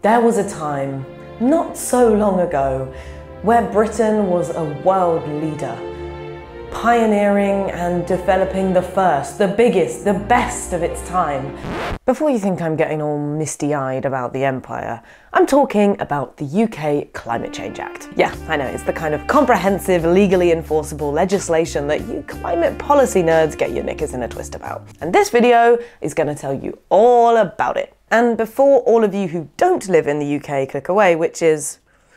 There was a time, not so long ago, where Britain was a world leader, pioneering and developing the first, the biggest, the best of its time. Before you think I'm getting all misty-eyed about the empire, I'm talking about the UK Climate Change Act. Yeah, I know, it's the kind of comprehensive, legally enforceable legislation that you climate policy nerds get your knickers in a twist about. And this video is going to tell you all about it. And before all of you who don't live in the UK click away, which is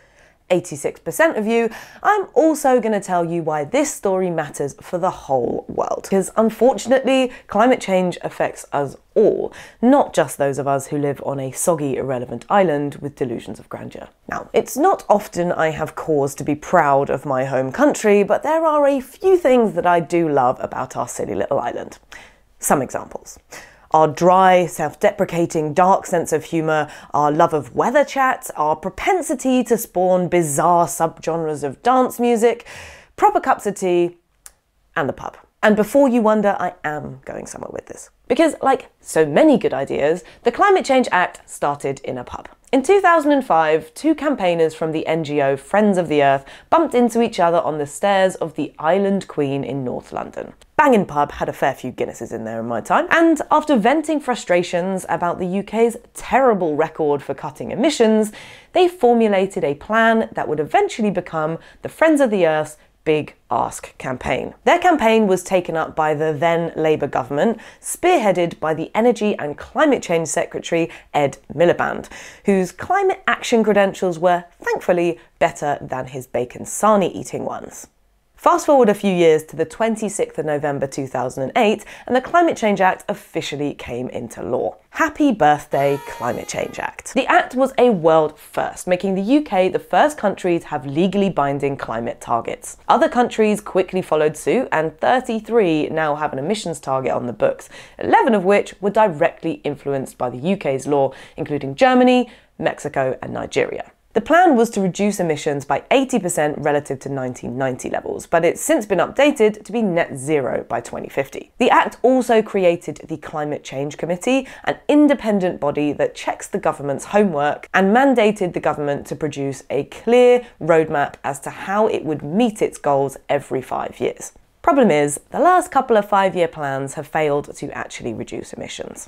86% of you, I'm also going to tell you why this story matters for the whole world. Because unfortunately, climate change affects us all, not just those of us who live on a soggy, irrelevant island with delusions of grandeur. Now, it's not often I have cause to be proud of my home country, but there are a few things that I do love about our silly little island. Some examples. Our dry, self-deprecating, dark sense of humour, our love of weather chat, our propensity to spawn bizarre subgenres of dance music, proper cups of tea, and the pub. And before you wonder, I am going somewhere with this. Because, like so many good ideas, the Climate Change Act started in a pub. In 2005, two campaigners from the NGO Friends of the Earth bumped into each other on the stairs of the Island Queen in North London. Bangin' pub, had a fair few Guinnesses in there in my time, and after venting frustrations about the UK's terrible record for cutting emissions, they formulated a plan that would eventually become the Friends of the Earth's Big Ask campaign. Their campaign was taken up by the then Labour government, spearheaded by the Energy and Climate Change Secretary Ed Miliband, whose climate action credentials were thankfully better than his bacon sarnie eating ones. Fast forward a few years to the 26th of November 2008 and the Climate Change Act officially came into law. Happy birthday, Climate Change Act. The Act was a world first, making the UK the first country to have legally binding climate targets. Other countries quickly followed suit and 33 now have an emissions target on the books, 11 of which were directly influenced by the UK's law, including Germany, Mexico and Nigeria. The plan was to reduce emissions by 80% relative to 1990 levels, but it's since been updated to be net zero by 2050. The Act also created the Climate Change Committee, an independent body that checks the government's homework, and mandated the government to produce a clear roadmap as to how it would meet its goals every 5 years. Problem is, the last couple of 5-year plans have failed to actually reduce emissions.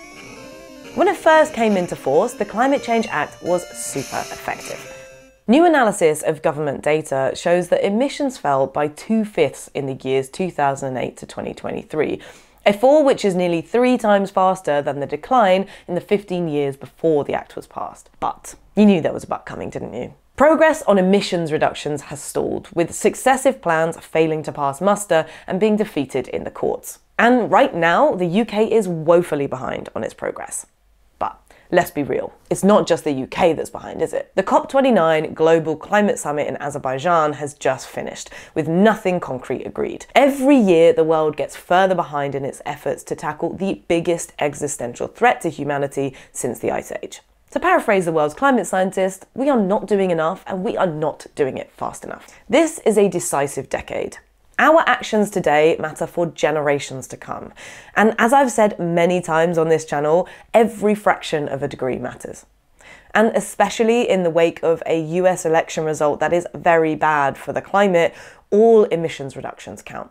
When it first came into force, the Climate Change Act was super effective. New analysis of government data shows that emissions fell by 2/5 in the years 2008 to 2023, a fall which is nearly 3 times faster than the decline in the 15 years before the Act was passed. But you knew there was a but coming, didn't you? Progress on emissions reductions has stalled, with successive plans failing to pass muster and being defeated in the courts. And right now, the UK is woefully behind on its progress. But let's be real, it's not just the UK that's behind, is it? The COP29 Global Climate Summit in Azerbaijan has just finished, with nothing concrete agreed. Every year, the world gets further behind in its efforts to tackle the biggest existential threat to humanity since the Ice Age. To paraphrase the world's climate scientist, we are not doing enough and we are not doing it fast enough. This is a decisive decade. Our actions today matter for generations to come. And as I've said many times on this channel, every fraction of a degree matters. And especially in the wake of a US election result that is very bad for the climate, all emissions reductions count.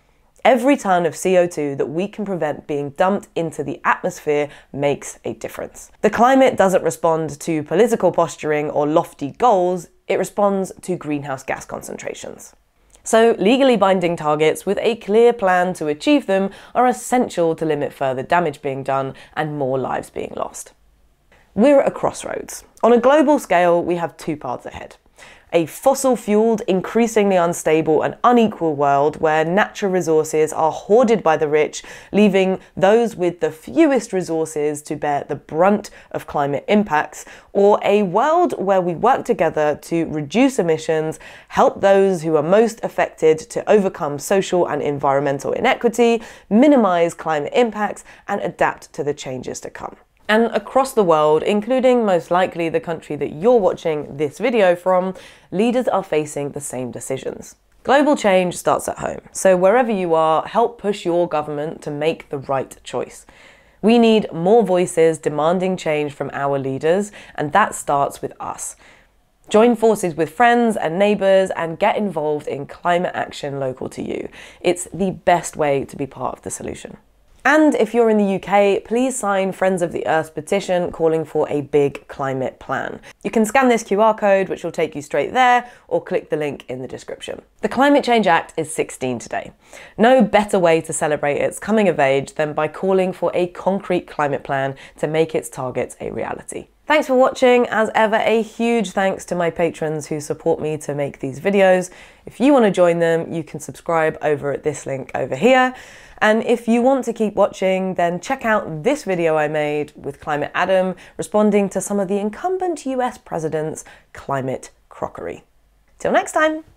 Every tonne of CO2 that we can prevent being dumped into the atmosphere makes a difference. The climate doesn't respond to political posturing or lofty goals, it responds to greenhouse gas concentrations. So legally binding targets with a clear plan to achieve them are essential to limit further damage being done and more lives being lost. We're at a crossroads. On a global scale, we have 2 paths ahead. A fossil-fueled, increasingly unstable and unequal world where natural resources are hoarded by the rich, leaving those with the fewest resources to bear the brunt of climate impacts, or a world where we work together to reduce emissions, help those who are most affected to overcome social and environmental inequity, minimise climate impacts, and adapt to the changes to come. And across the world, including most likely the country that you're watching this video from, leaders are facing the same decisions. Global change starts at home, so wherever you are, help push your government to make the right choice. We need more voices demanding change from our leaders, and that starts with us. Join forces with friends and neighbours and get involved in climate action local to you. It's the best way to be part of the solution. And if you're in the UK, please sign Friends of the Earth's petition calling for a big climate plan. You can scan this QR code, which will take you straight there, or click the link in the description. The Climate Change Act is 16 today. No better way to celebrate its coming of age than by calling for a concrete climate plan to make its targets a reality. Thanks for watching. As ever, a huge thanks to my patrons who support me to make these videos. If you want to join them, you can subscribe over at this link over here. And if you want to keep watching, then check out this video I made with Climate Adam responding to some of the incumbent US president's climate crockery. Till next time.